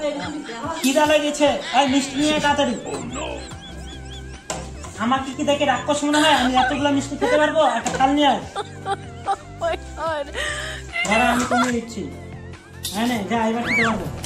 খিদা লেগেছে, এই মিষ্টি নিয়ে তাড়াতাড়ি। আমাকে কি দেখে রাক্ষস মনে হয়? আমি এতগুলো মিষ্টি খেতে পারবো? একটা থাল নিয়ে আয়। আমি কমিয়ে দিচ্ছি। হ্যাঁ, যা এবার খেতে পারবো।